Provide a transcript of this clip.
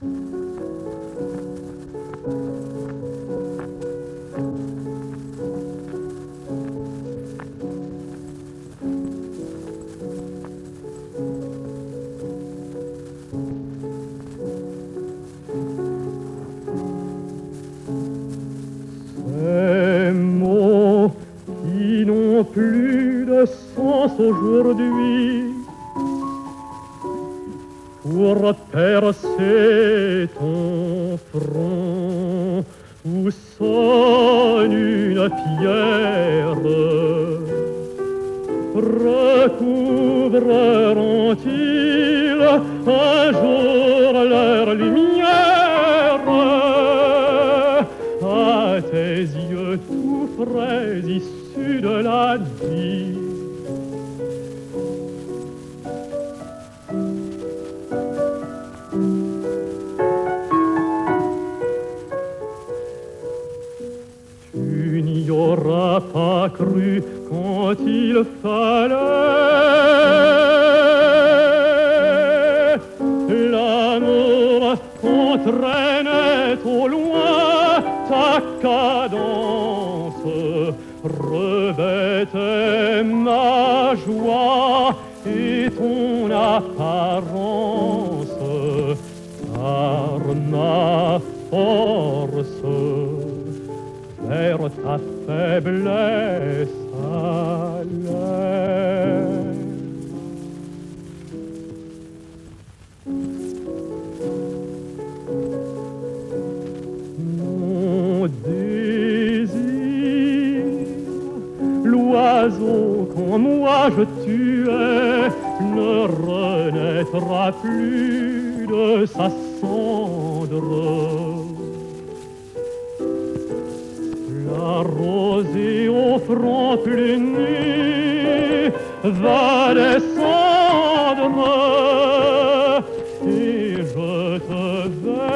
Ces mots qui n'ont plus de sens aujourd'hui, pour percer ton front où sonne une pierre, recouvreront-ils un jour leur lumière à tes yeux tout frais issus de la nuit? Tu n'y auras pas cru quand il fallait. L'amour entraînait au loin ta cadence, revêtait ma joie et ton apparence par ma force vers ta faiblesse allait. Mon désir, l'oiseau qu'en moi je tuais, ne renaîtra plus de sa cendre. La rosée au front plus nu va descendre et je te verrai